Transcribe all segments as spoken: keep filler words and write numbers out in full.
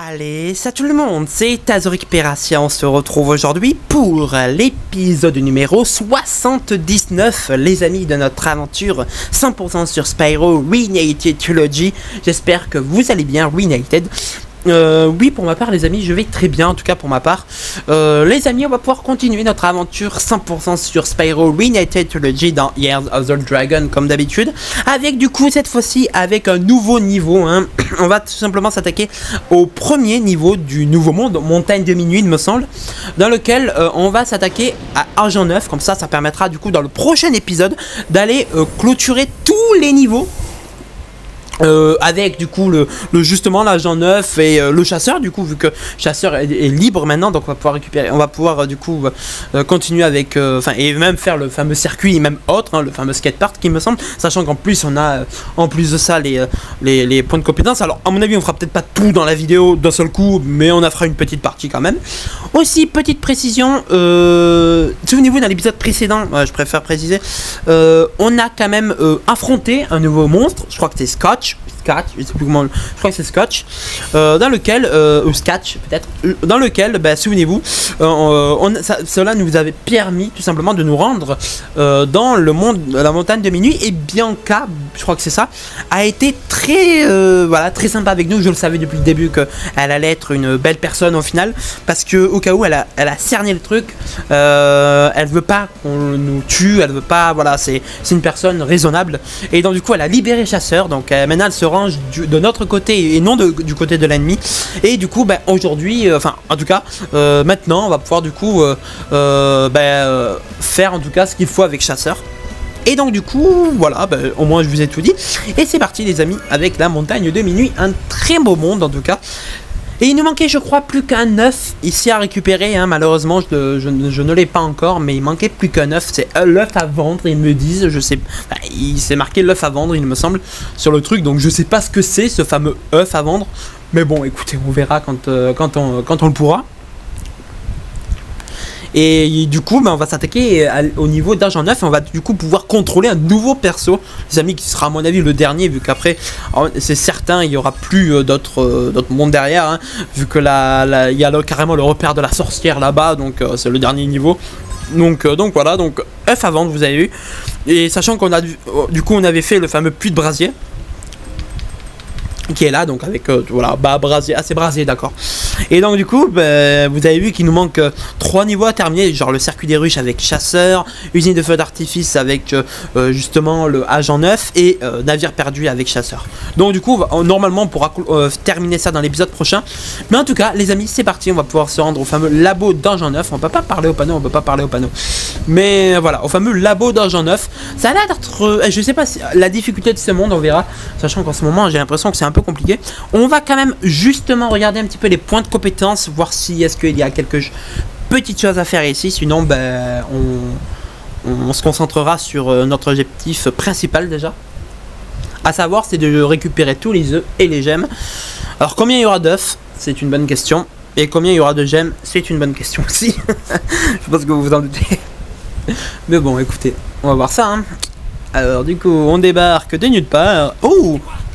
Allez, salut tout le monde, c'est TazRécupération. On se retrouve aujourd'hui pour l'épisode numéro soixante-dix-neuf, les amis, de notre aventure cent pour cent sur Spyro Reignited Trilogy. J'espère que vous allez bien, Reignited. Euh, oui, pour ma part, les amis, je vais très bien, en tout cas pour ma part. Euh, les amis, on va pouvoir continuer notre aventure cent pour cent sur Spyro Reignited Trilogy dans Years of the Dragon, comme d'habitude. Avec, du coup, cette fois-ci, avec un nouveau niveau, hein. On va tout simplement s'attaquer au premier niveau du nouveau monde, Montagne de Minuit, il me semble, dans lequel euh, on va s'attaquer à Argent neuf. Comme ça, ça permettra, du coup, dans le prochain épisode, d'aller euh, clôturer tous les niveaux. Euh, avec du coup le, le justement l'agent neuf et euh, le chasseur, du coup, vu que chasseur est, est libre maintenant, donc on va pouvoir récupérer, on va pouvoir euh, du coup euh, continuer avec enfin euh, et même faire le fameux circuit, même autre, hein, le fameux skatepark qui me semble, sachant qu'en plus on a euh, en plus de ça les, euh, les, les points de compétence. Alors à mon avis on fera peut-être pas tout dans la vidéo d'un seul coup, mais on en fera une petite partie quand même. Aussi, petite précision, euh, souvenez-vous dans l'épisode précédent, ouais, je préfère préciser, euh, on a quand même euh, affronté un nouveau monstre, je crois que c'est Scotch. Scotch, je sais plus comment, je crois que c'est Scotch, euh, dans lequel, euh, ou Scotch peut-être, dans lequel, bah, souvenez-vous, euh, on, ça, cela nous avait permis tout simplement de nous rendre euh, dans le monde, la montagne de minuit, et Bianca, je crois que c'est ça, a été très, euh, voilà, très sympa avec nous. Je le savais depuis le début qu'elle allait être une belle personne au final, parce que au cas où elle a, elle a cerné le truc, euh, elle veut pas qu'on nous tue, elle veut pas, voilà, c'est une personne raisonnable, et donc du coup elle a libéré Chasseur, donc euh, maintenant elle se range du, de notre côté et non de, du côté de l'ennemi. Et du coup, bah, aujourd'hui, euh, enfin, en tout cas, euh, maintenant, on va pouvoir du coup euh, euh, bah, euh, faire en tout cas ce qu'il faut avec Chasseur. Et donc du coup, voilà, bah, au moins je vous ai tout dit. Et c'est parti les amis, avec la montagne de minuit, un très beau monde en tout cas. Et il nous manquait, je crois, plus qu'un œuf ici à récupérer, hein. Malheureusement, je, je, je ne l'ai pas encore, mais il manquait plus qu'un œuf. C'est l'œuf à vendre, ils me disent, je sais, enfin, il s'est marqué l'œuf à vendre, il me semble, sur le truc. Donc je sais pas ce que c'est, ce fameux œuf à vendre. Mais bon, écoutez, on verra quand, euh, quand, on, quand on le pourra. Et du coup, bah, on va s'attaquer au niveau d'Argent neuf et on va du coup pouvoir contrôler un nouveau perso, les amis, qui sera à mon avis le dernier, vu qu'après, c'est certain, il n'y aura plus euh, d'autres euh, d'autres mondes derrière, hein, vu que là, là, il y a le, carrément le repère de la sorcière là-bas, donc euh, c'est le dernier niveau. Donc, euh, donc voilà, donc œuf à vendre, vous avez vu. Et sachant qu'on a du, du coup, on avait fait le fameux puits de brasier, qui est là, donc avec euh, voilà, bah brasier, assez brasier, d'accord. Et donc du coup, bah, vous avez vu qu'il nous manque euh, trois niveaux à terminer, genre le circuit des ruches avec Chasseur, usine de feu d'artifice avec euh, justement le agent neuf et euh, navire perdu avec Chasseur. Donc du coup, on va, on, normalement on pourra euh, terminer ça dans l'épisode prochain. Mais en tout cas, les amis, c'est parti, on va pouvoir se rendre au fameux labo d'Argent neuf. On peut pas parler au panneau, on peut pas parler au panneau. Mais voilà, au fameux labo d'Argent neuf. Ça a l'air d'être, euh, je sais pas si la difficulté de ce monde, on verra, sachant qu'en ce moment j'ai l'impression que c'est un peu compliqué. On va quand même justement regarder un petit peu les points de compétence, voir si est-ce qu'il y a quelques petites choses à faire ici. Sinon, ben, on, on se concentrera sur euh, notre objectif principal déjà. À savoir, c'est de récupérer tous les œufs et les gemmes. Alors, combien il y aura d'œufs? C'est une bonne question. Et combien il y aura de gemmes? C'est une bonne question aussi. Je pense que vous vous en doutez. Mais bon, écoutez, on va voir ça. Hein. Alors, du coup, on débarque de nulle part. Oh!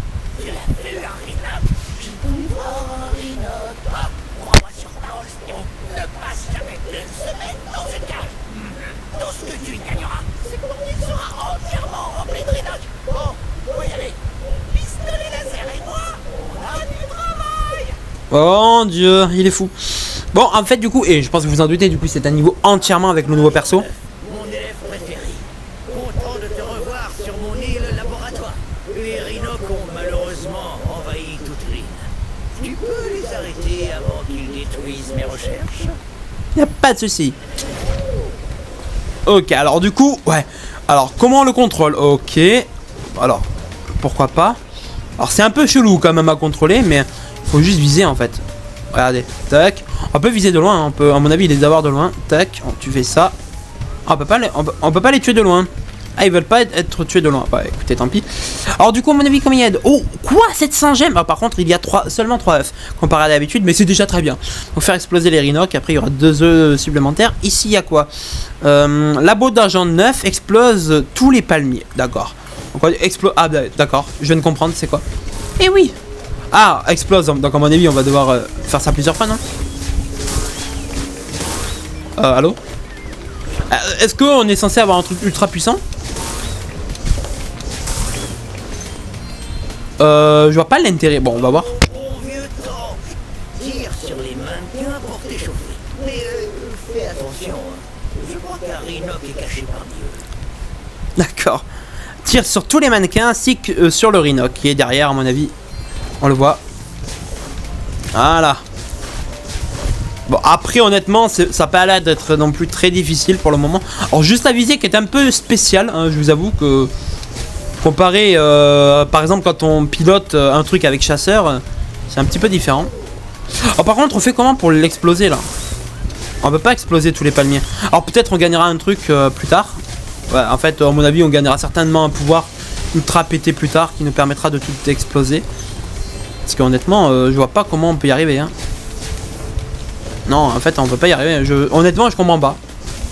Oh mon dieu, il est fou. Bon, en fait, du coup, et je pense que vous en doutez, du coup, c'est un niveau entièrement avec le nouveau perso. Mon élève préféré, content de te revoir sur mon île laboratoire. Les rhinos ont malheureusement envahi toute l'île. Tu peux les arrêter avant qu'ils détruisent mes recherches? Y a pas de souci. Ok, alors du coup, ouais. Alors, comment on le contrôle? Ok. Alors, pourquoi pas? Alors, c'est un peu chelou quand même à contrôler, mais faut juste viser en fait. Regardez, tac. On peut viser de loin, hein. On peut, à mon avis, les avoir de loin. Tac, tu fais ça. On peut pas les, on peut, on peut pas les tuer de loin. Ah, ils veulent pas être, être tués de loin. Bah écoutez, tant pis. Alors du coup, à mon avis, combien il y a de... Oh, quoi, sept cents gemmes? Ah, par contre, il y a trois, seulement trois œufs comparé à d'habitude, mais c'est déjà très bien. Donc faire exploser les rhinocs, après il y aura deux œufs supplémentaires. Ici, il y a quoi? euh, Labo d'Argent neuf explose tous les palmiers. D'accord. Donc explo... Ah d'accord, je viens de comprendre, c'est quoi? Eh oui. Ah, explose. Donc à mon avis, on va devoir euh, faire ça plusieurs fois, non? Euh, allô? euh, Est-ce qu'on est censé avoir un truc ultra puissant? Euh, je vois pas l'intérêt. Bon, on va voir. Bon vieux temps. Tire sur les mannequins pour t'échauffer. Mais euh, fais attention. Hein. Je crois qu'un Rhinoc est caché parmi eux. D'accord. Tire sur tous les mannequins ainsi que euh, sur le Rhinoc qui est derrière, à mon avis. On le voit. Voilà. Bon, après, honnêtement, ça pas l'air d'être non plus très difficile pour le moment. Alors, juste la visée qui est un peu spéciale, hein, je vous avoue que... Comparé, euh, par exemple, quand on pilote un truc avec chasseur, c'est un petit peu différent. Oh, par contre, on fait comment pour l'exploser, là? On peut pas exploser tous les palmiers. Alors, peut-être on gagnera un truc euh, plus tard. Ouais, en fait, à mon avis, on gagnera certainement un pouvoir ultra pété plus tard qui nous permettra de tout exploser. Parce qu'honnêtement, euh, je vois pas comment on peut y arriver. Hein. Non, en fait, on peut pas y arriver. Je... Honnêtement, je comprends pas.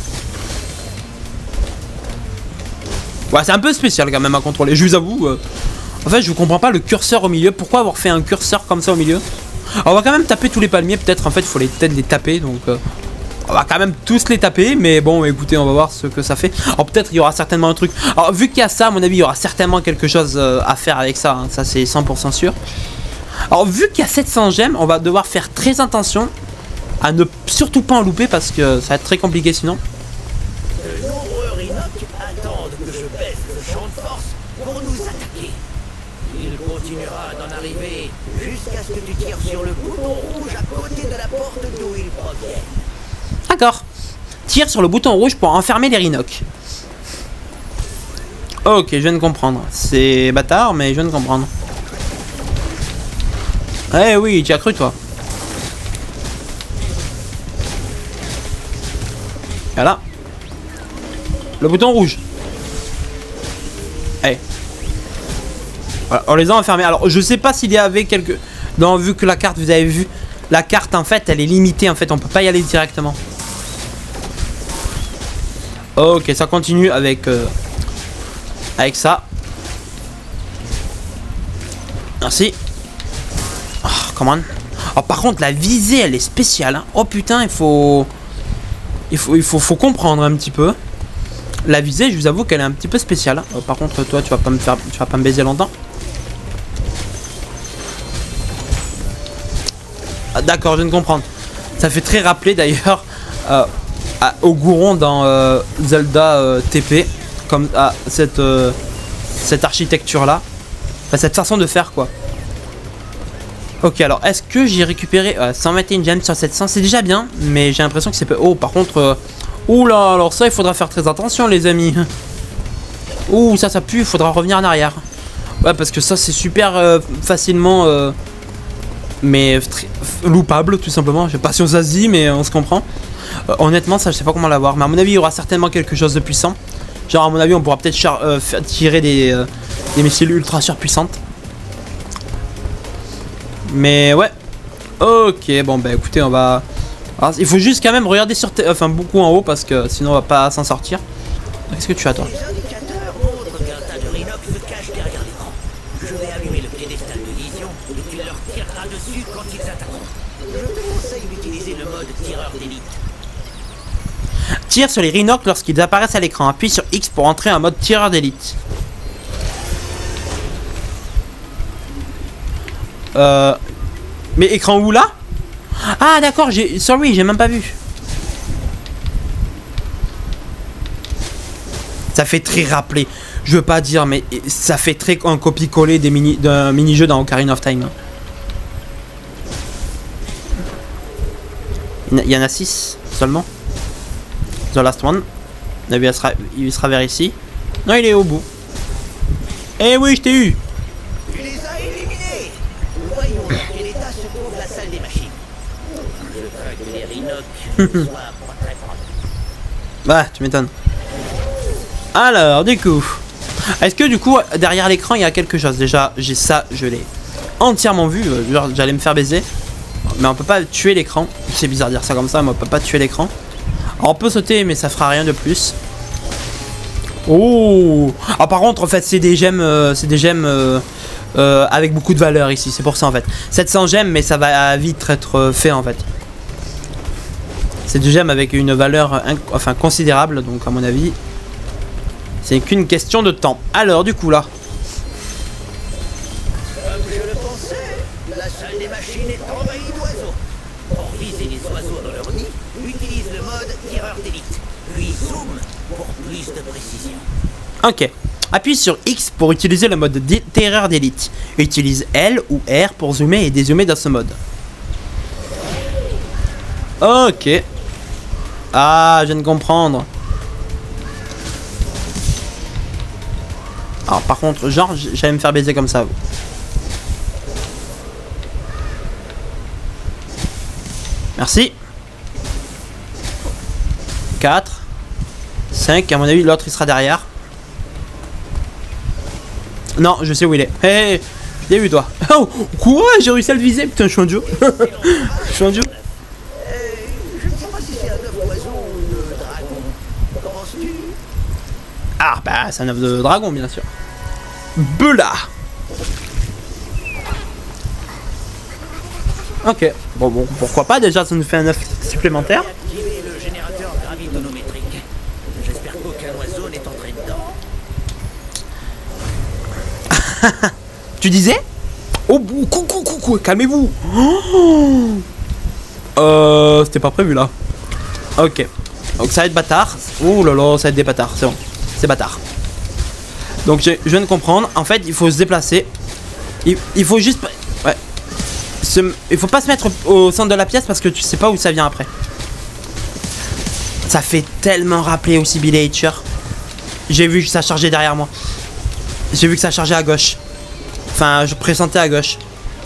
Ouais, c'est un peu spécial quand même à contrôler. Je vous avoue. Euh... En fait, je comprends pas le curseur au milieu. Pourquoi avoir fait un curseur comme ça au milieu? Alors, on va quand même taper tous les palmiers. Peut-être, en fait, il faut les peut-être les taper. Donc, euh... on va quand même tous les taper. Mais bon, écoutez, on va voir ce que ça fait. Alors, peut-être il y aura certainement un truc. Alors, vu qu'il y a ça, à mon avis, il y aura certainement quelque chose euh, à faire avec ça. Hein. Ça, c'est cent pour cent sûr. Alors, vu qu'il y a sept cents gemmes, on va devoir faire très attention à ne surtout pas en louper parce que ça va être très compliqué sinon. De nombreux Rhinoc attendent que je baisse le champ de force pour nous attaquer. Il continuera d'en arriver jusqu'à ce que tu tires sur le bouton rouge à côté de la porte d'où ils proviennent. D'accord. Tire sur le bouton rouge pour enfermer les Rhinoc. Ok, je viens de comprendre. C'est bâtard, mais je viens de comprendre. Eh oui, tu as cru toi. Voilà. Le bouton rouge. Allez. Voilà, on les a enfermés. Alors, je sais pas s'il y avait quelques... Non, vu que la carte, vous avez vu, la carte, en fait, elle est limitée. En fait, on peut pas y aller directement. Ok, ça continue avec... Euh, avec ça. Merci. Oh, come on. Oh, par contre, la visée, elle est spéciale. Hein. Oh putain, il faut... Il faut, il faut, faut comprendre un petit peu. La visée, je vous avoue qu'elle est un petit peu spéciale. Hein. Oh, par contre, toi, tu vas pas me faire, tu vas pas me baiser longtemps. Ah, d'accord, je viens de comprendre. Ça fait très rappeler d'ailleurs euh, au Gouron dans euh, Zelda euh, T P, comme à cette euh, cette architecture là, enfin, cette façon de faire quoi. Ok, alors est-ce que j'ai récupéré euh, cent vingt et un gemmes sur sept cents? C'est déjà bien, mais j'ai l'impression que c'est peu. Oh, par contre, euh... ouh là, alors ça, il faudra faire très attention, les amis. Ouh, ça, ça pue, il faudra revenir en arrière. Ouais, parce que ça, c'est super euh, facilement, euh... mais loupable, tout simplement. Je sais pas si on se dit, mais on se comprend. Euh, honnêtement, ça, je sais pas comment l'avoir, mais à mon avis, il y aura certainement quelque chose de puissant. Genre, à mon avis, on pourra peut-être euh, tirer des, euh, des missiles ultra surpuissantes. Mais ouais. Ok, bon bah écoutez, on va... Alors, il faut juste quand même regarder sur... Enfin, beaucoup en haut parce que sinon on va pas s'en sortir. Qu'est-ce que tu as toi? Les indicateurs montrent qu'un tas de Rhinoc se cache derrière l'écran. Je vais allumer le piédestal de vision et tu leur tireras dessus quand ils attaqueront. Je te conseille d'utiliser le mode tireur d'élite. Tire sur les Rhinoc lorsqu'ils apparaissent à l'écran. Appuie sur X pour entrer en mode tireur d'élite. Euh... Mais écran où là? Ah d'accord, j'ai... Sorry, j'ai même pas vu. Ça fait très rappeler. Je veux pas dire, mais ça fait très un copie-coller des mini... d'un mini-jeu dans Ocarina of Time. Il y en a six seulement. The last one. Il sera, il sera vers ici. Non, il est au bout. Eh oui, je t'ai eu. Tu les as éliminés. Voyons dans quel état se trouve la salle des machines. Je crains que les Rhinoc soient pas très propres. Bah, tu m'étonnes. Alors, du coup, est-ce que du coup, derrière l'écran, il y a quelque chose? Déjà, j'ai ça, je l'ai entièrement vu. J'allais me faire baiser. Mais on peut pas tuer l'écran. C'est bizarre de dire ça comme ça, mais on peut pas tuer l'écran. On peut sauter, mais ça fera rien de plus. Oh. Ah, par contre, en fait, c'est des gemmes, euh, c'est des gemmes euh, euh, avec beaucoup de valeur ici, c'est pour ça en fait. sept cents gemmes, mais ça va vite être fait en fait. C'est du gemme avec une valeur enfin considérable, donc à mon avis, c'est qu'une question de temps. Alors du coup là. Comme je le pensais, la salle des machines est envahie d'oiseaux. Pour viser les oiseaux dans leur nid, utilise le mode tireur d'élite. Puis zoom pour plus de précision. Ok. Appuie sur X pour utiliser le mode tireur d'élite. Utilise L ou R pour zoomer et dézoomer dans ce mode. Ok. Ah, je viens de comprendre. Alors par contre, genre, j'allais me faire baiser comme ça. Merci. quatre. cinq, à mon avis, l'autre il sera derrière. Non, je sais où il est. Hé, hey, hey, bien vu toi. Oh, quoi? J'ai réussi à le viser. Putain, je suis un dieu. Je suis un dieu. Je ne sais pas si c'est un œuf d'oiseau ou de dragon. Qu'en penses-tu? Ah, bah, c'est un œuf de dragon, bien sûr. Bela. Ok. Bon, bon, pourquoi pas? Déjà, ça nous fait un œuf supplémentaire. Activer le générateur gravitonométrique. J'espère qu'aucun oiseau n'est entré dedans. Tu disais? Oh, coucou, coucou, calmez-vous. Oh euh, c'était pas prévu là. Ok. Donc ça va être bâtard. Oh là là, ça va être des bâtards. C'est bon. C'est bâtard. Donc je, je viens de comprendre. En fait, il faut se déplacer. Il, il faut juste... Ouais. Se, il faut pas se mettre au centre de la pièce parce que tu sais pas où ça vient après. Ça fait tellement rappeler aussi Billy Hatcher. J'ai vu que ça chargeait derrière moi. J'ai vu que ça chargeait à gauche. Enfin, je pressentais à gauche.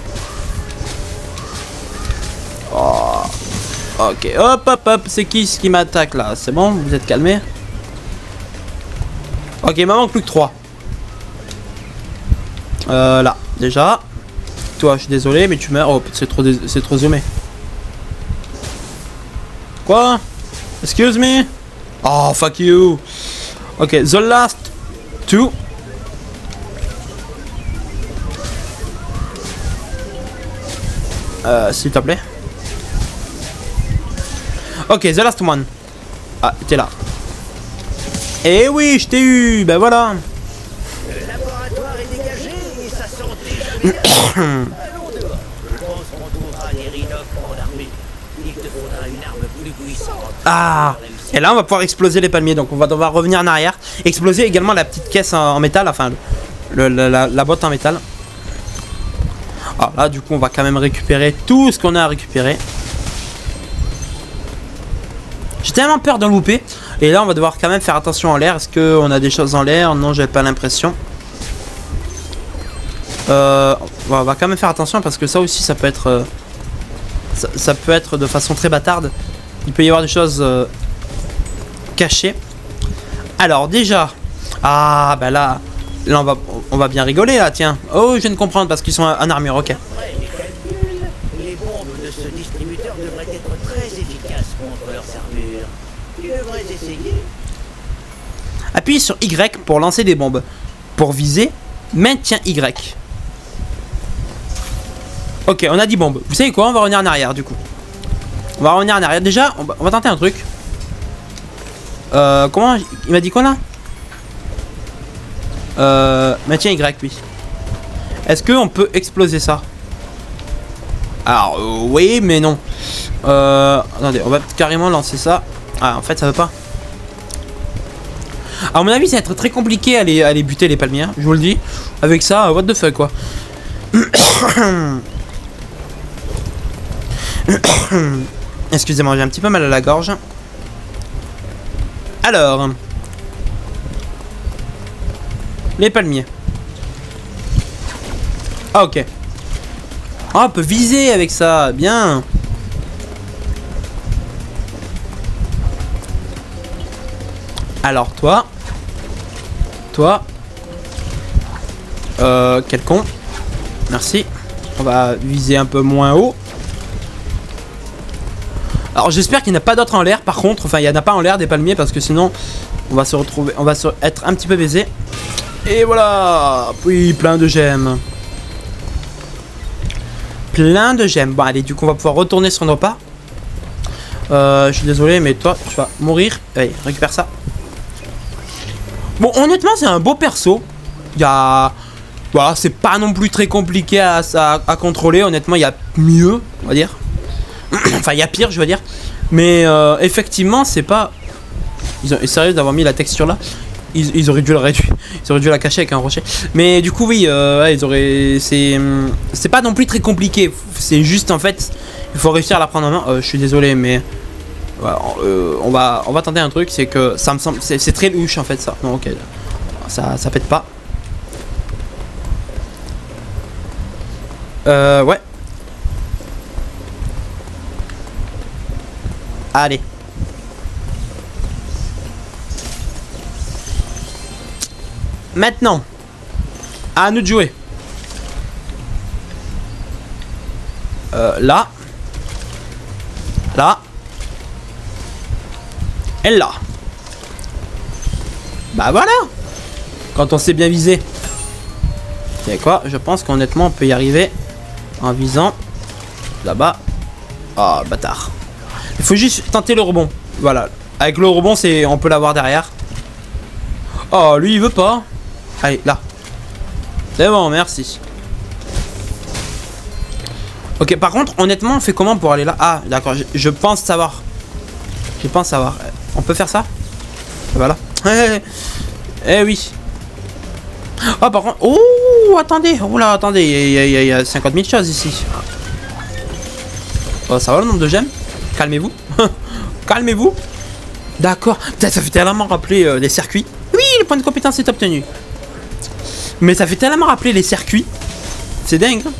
Oh. Ok, hop, hop, hop. C'est qui ce qui m'attaque là? C'est bon, vous êtes calmés? Ok, il m'en manque plus que trois. Euh, là, déjà. Toi, je suis désolé, mais tu meurs. Oh, c'est trop, c'est trop zoomé. Quoi? Excuse me? Oh, fuck you. Ok, the last two. Euh, s'il te plaît. Ok, the last one. Ah, t'es là. Eh oui, je t'ai eu. Ben voilà. Le laboratoire est dégagé et ça sent déjà bien. Allons dehors. Je pense qu'on trouvera des rhinocs en armée. Il te faudra une arme plus puissante. Ah. Et là, on va pouvoir exploser les palmiers. Donc, on va devoir revenir en arrière. Exploser également la petite caisse en, en métal. Enfin, le, le, la, la boîte en métal. Ah, là, du coup, on va quand même récupérer tout ce qu'on a à récupérer. J'ai tellement peur d'en louper. Et là, on va devoir quand même faire attention en l'air. Est-ce qu'on a des choses en l'air? Non, j'avais pas l'impression. Euh, on va quand même faire attention parce que ça aussi, ça peut être... Euh, ça, ça peut être de façon très bâtarde. Il peut y avoir des choses euh, cachées. Alors, déjà... Ah, bah là... Là, on va, on va bien rigoler, là, tiens. Oh, je viens de comprendre parce qu'ils sont en armure, ok. Après les calculs, les bombes de ce distributeur devraient être très efficaces contre leurs armures. Tu devrais essayer. Appuie sur Y pour lancer des bombes. Pour viser, maintiens Y. Ok, on a dit bombes. Vous savez quoi? On va revenir en arrière, du coup. On va revenir en arrière. Déjà, on va, on va tenter un truc. Euh, comment? Il m'a dit quoi, là? Euh, maintiens Y, oui. Est-ce qu'on peut exploser ça? Alors, euh, oui, mais non. Euh, attendez, on va carrément lancer ça. Ah, en fait, ça veut pas. À mon avis, ça va être très compliqué à les, à les buter, les palmiers. Je vous le dis. Avec ça, what the fuck, quoi. Excusez-moi, j'ai un petit peu mal à la gorge. Alors... Les palmiers. Ah, ok. Ah, on peut viser avec ça. Bien. Alors, toi. Toi. Euh, quel con. Merci. On va viser un peu moins haut. Alors, j'espère qu'il n'y en a pas d'autres en l'air. Par contre, enfin, il n'y en a pas en l'air des palmiers parce que sinon, on va se retrouver. On va se, être un petit peu baisé. Et voilà. Oui, plein de gemmes. plein de gemmes. Bon, allez, du coup, on va pouvoir retourner sur nos pas. Euh, je suis désolé, mais toi, tu vas mourir. Allez, récupère ça. Bon, honnêtement, c'est un beau perso. Il y a... Voilà, c'est pas non plus très compliqué à, à, à contrôler. Honnêtement, il y a mieux, on va dire. Enfin, il y a pire, je veux dire. Mais euh, effectivement, c'est pas... Ils ont... Sérieux d'avoir mis la texture là. Ils, ils auraient dû la réduire. Ils auraient dû la cacher avec un rocher. Mais du coup, oui, euh, ouais, ils auraient... C'est... C'est pas non plus très compliqué. C'est juste, en fait, il faut réussir à la prendre en main. Euh, je suis désolé, mais... Voilà, euh, on, va, on va tenter un truc. C'est que ça me semble... C'est très louche, en fait, ça. Non, ok. Ça, ça pète pas. Euh, ouais. Allez. Maintenant, à nous de jouer. Euh, là. Là. Et là. Bah voilà. Quand on sait bien viser. Vous savez quoi? Je pense qu'honnêtement, on peut y arriver en visant là-bas. Oh, bâtard. Il faut juste tenter le rebond. Voilà. Avec le rebond, c'est on peut l'avoir derrière. Oh, lui, il veut pas. Allez, là. C'est bon, merci. Ok, par contre, honnêtement, on fait comment pour aller là? Ah, d'accord, je, je pense savoir. Je pense savoir. On peut faire ça? Voilà. Eh oui. Oh, par contre... Oh, attendez. Oh là, attendez. Il y, y, y a cinquante mille choses ici. Oh, ça va le nombre de gemmes? Calmez-vous. Calmez-vous. D'accord. Putain, ça fait tellement rappeler euh, les circuits. Oui, le point de compétence est obtenu. Mais ça fait tellement rappeler les circuits. C'est dingue. Hein.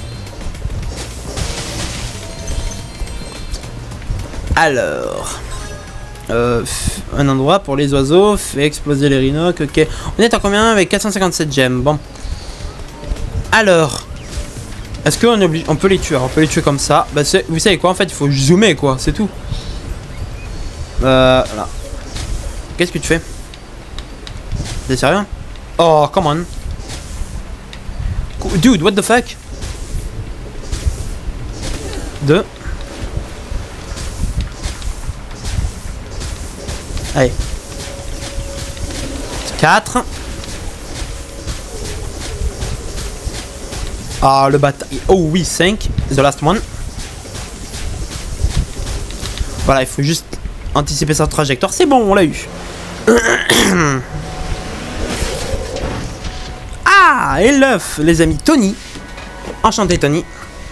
Alors... Euh, un endroit pour les oiseaux. Fait exploser les rhinos. Ok. On est à combien avec quatre cent cinquante-sept gemmes? Bon. Alors... Est-ce qu'on est obligé... On peut les tuer. On peut les tuer comme ça. Bah, vous savez quoi? En fait, il faut zoomer, quoi. C'est tout. Euh... Voilà. Qu'est-ce que tu fais? T'es sérieux? Oh, come on. Dude, what the fuck? Deux. Allez. Quatre. Ah, le bâtard. Oh oui, cinq. The last one. Voilà, il faut juste anticiper sa trajectoire. C'est bon, on l'a eu. Ah, et l'œuf, les amis. Tony. Enchanté, Tony.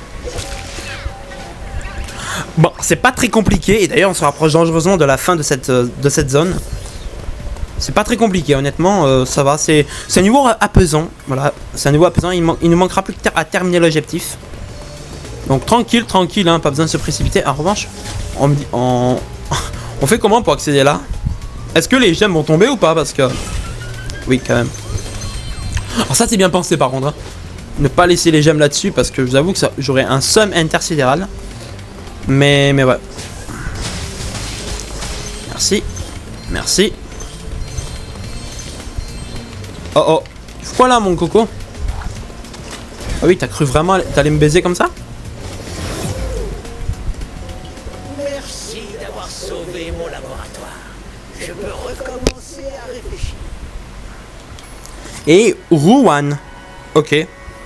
Bon, c'est pas très compliqué. Et d'ailleurs, on se rapproche dangereusement de la fin de cette, de cette zone. C'est pas très compliqué, honnêtement. Euh, ça va. C'est un niveau apaisant. Voilà. C'est un niveau apaisant. Il, il nous manquera plus qu'à terminer l'objectif. Donc, tranquille, tranquille. Hein, pas besoin de se précipiter. En revanche, on me dit. On, on fait comment pour accéder là? Est-ce que les gemmes vont tomber ou pas? Parce que. Oui, quand même. Alors, ça, c'est bien pensé par contre. Hein. Ne pas laisser les gemmes là-dessus. Parce que je vous avoue que j'aurais un somme intersidéral. Mais, mais ouais. Merci. Merci. Oh oh. Tu fais quoi là, mon coco? Ah oui, t'as cru vraiment t'allais me baiser comme ça? Merci d'avoir sauvé mon laboratoire. Je peux recommencer à réfléchir. Et Rouen. Ok.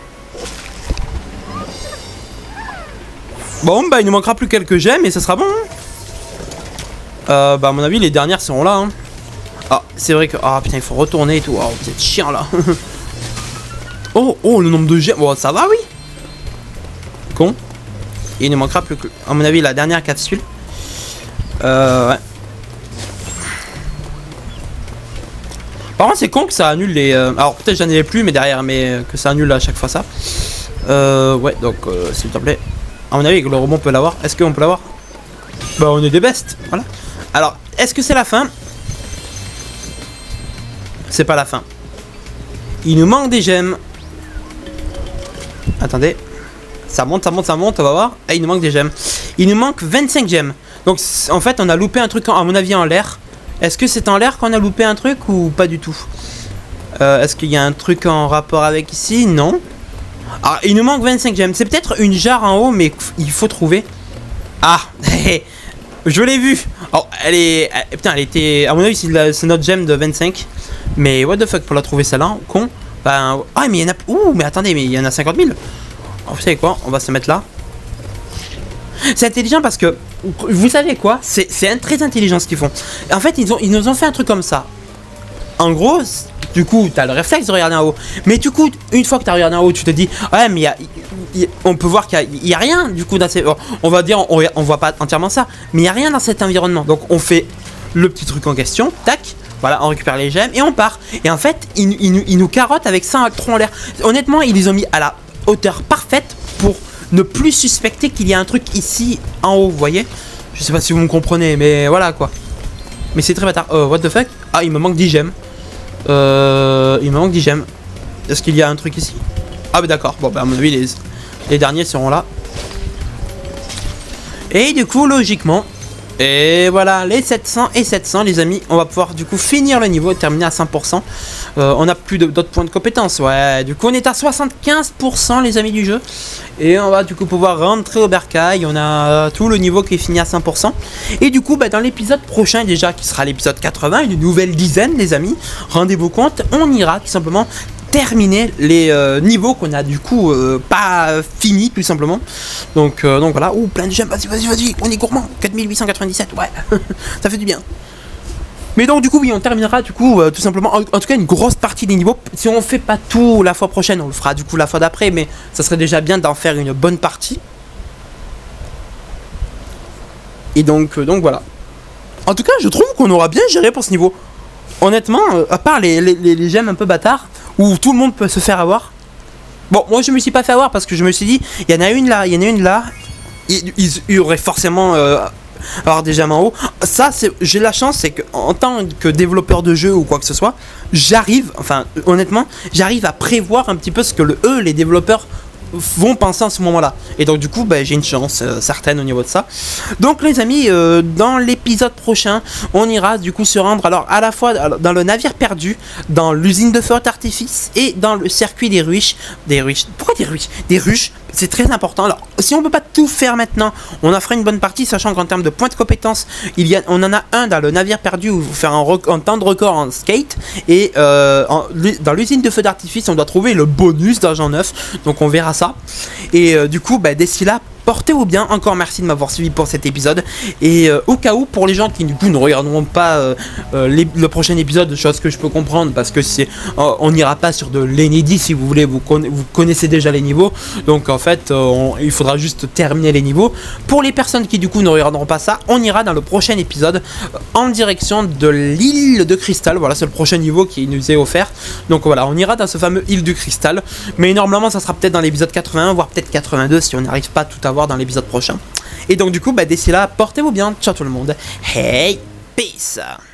Bon, bah il nous manquera plus quelques gemmes et ça sera bon. Hein. Euh, bah à mon avis, les dernières seront là. Hein. Ah, c'est vrai que... Ah putain, il faut retourner et tout. Oh, vous êtes chiant là. Oh, oh, le nombre de gemmes. Bon, ça va, oui. Con. Et il ne manquera plus que... À mon avis, la dernière capsule. Euh, ouais. Par contre, c'est con que ça annule les... Euh... Alors, peut-être j'en ai plus, mais derrière, mais que ça annule à chaque fois ça. Euh, ouais, donc, euh, s'il te plaît. À mon avis, le rebond peut l'avoir. Est-ce qu'on peut l'avoir? Bah, on est des bestes. Voilà. Alors, est-ce que c'est la fin? C'est pas la fin. Il nous manque des gemmes. Attendez. Ça monte, ça monte, ça monte. On va voir. Et il nous manque des gemmes. Il nous manque vingt-cinq gemmes. Donc, en fait, on a loupé un truc, en, à mon avis, en l'air. Est-ce que c'est en l'air qu'on a loupé un truc ou pas du tout? euh, Est-ce qu'il y a un truc en rapport avec ici? Non. Alors, il nous manque vingt-cinq gemmes. C'est peut-être une jarre en haut, mais il faut trouver. Ah, je l'ai vu. Oh, elle est... Putain, elle était... À mon avis, c'est notre gemme de vingt-cinq. Mais what the fuck, pour la trouver celle-là, con. Ben... Ah, mais il y en a... Ouh, mais attendez, mais il y en a cinquante mille. Oh, vous savez quoi? On va se mettre là. C'est intelligent parce que... Vous savez quoi? C'est très intelligent ce qu'ils font. En fait, ils, ont, ils nous ont fait un truc comme ça. En gros... Du coup, tu as le réflexe de regarder en haut. Mais du coup, une fois que tu as regardé en haut, tu te dis, ouais, mais y a, y, on peut voir qu'il n'y a, a rien. Du coup, dans ces, on va dire, on, on voit pas entièrement ça. Mais il n'y a rien dans cet environnement. Donc, on fait le petit truc en question. Tac. Voilà, on récupère les gemmes et on part. Et en fait, ils, ils, ils nous carottent avec ça un tronc en l'air. Honnêtement, ils les ont mis à la hauteur parfaite pour ne plus suspecter qu'il y a un truc ici en haut. Vous voyez? Je sais pas si vous me comprenez, mais voilà quoi. Mais c'est très bâtard. Oh, what the fuck? Ah, il me manque dix gemmes. Euh, il me manque dix gemmes. Est-ce qu'il y a un truc ici? Ah bah d'accord, bon bah à mon avis les, les derniers seront là. Et du coup logiquement, et voilà les sept cents et sept cents les amis, on va pouvoir du coup finir le niveau, terminer à cent pour cent. euh, On n'a plus d'autres points de compétence. Ouais, du coup on est à soixante-quinze pour cent les amis du jeu. Et on va du coup pouvoir rentrer au bercail. On a tout le niveau qui est fini à cent pour cent. Et du coup bah, dans l'épisode prochain déjà, qui sera l'épisode quatre-vingts, une nouvelle dizaine les amis, rendez-vous compte, on ira tout simplement terminer les euh, niveaux qu'on a du coup euh, pas fini tout simplement. Donc, euh, donc voilà, ouh plein de gemmes, vas-y vas-y vas-y, on est gourmand. Quatre mille huit cent quatre-vingt-dix-sept, ouais. Ça fait du bien. Mais donc du coup oui, on terminera du coup euh, tout simplement, en, en tout cas une grosse partie des niveaux. Si on fait pas tout la fois prochaine, on le fera du coup la fois d'après, mais ça serait déjà bien d'en faire une bonne partie. Et donc, euh, donc voilà. En tout cas je trouve qu'on aura bien géré pour ce niveau. Honnêtement, euh, à part les, les, les, les gemmes un peu bâtards, où tout le monde peut se faire avoir. Bon, moi je me suis pas fait avoir parce que je me suis dit, il y en a une là, il y en a une là. Il, il, il y aurait forcément euh, avoir des gemmes en haut. Ça, j'ai la chance, c'est qu'en tant que développeur de jeu ou quoi que ce soit, j'arrive, enfin honnêtement, j'arrive à prévoir un petit peu ce que le, eux, les développeurs vont penser en ce moment-là. Et donc du coup, bah, j'ai une chance euh, certaine au niveau de ça. Donc les amis, euh, dans l'épisode prochain, on ira du coup se rendre alors à la fois dans le navire perdu, dans l'usine de feu d'artifice et dans le circuit des ruches. Des ruches. Pourquoi des ruches? Des ruches. C'est très important. Alors, si on peut pas tout faire maintenant, on en fera une bonne partie, sachant qu'en termes de points de compétence, il y a, on en a un dans le navire perdu où il faut faire un, un temps de record en skate. Et euh, en, dans l'usine de feu d'artifice, on doit trouver le bonus d'argent neuf. Donc, on verra ça. Et euh, du coup, bah, d'ici là, portez-vous bien. Encore merci de m'avoir suivi pour cet épisode. Et euh, au cas où, pour les gens qui du coup ne regarderont pas euh, euh, les, le prochain épisode, chose que je peux comprendre parce que c'est, euh, on n'ira pas sur de l'inédit si vous voulez. Vous, conna vous connaissez déjà les niveaux, donc en fait, euh, on, il faudra juste terminer les niveaux. Pour les personnes qui du coup ne regarderont pas ça, on ira dans le prochain épisode euh, en direction de l'île de cristal. Voilà, c'est le prochain niveau qui nous est offert. Donc voilà, on ira dans ce fameux île du cristal. Mais normalement, ça sera peut-être dans l'épisode quatre-vingt-un, voire peut-être quatre-vingt-deux si on n'arrive pas à tout avoir dans l'épisode prochain. Et donc du coup bah d'ici là, portez-vous bien, ciao tout le monde, hey, peace.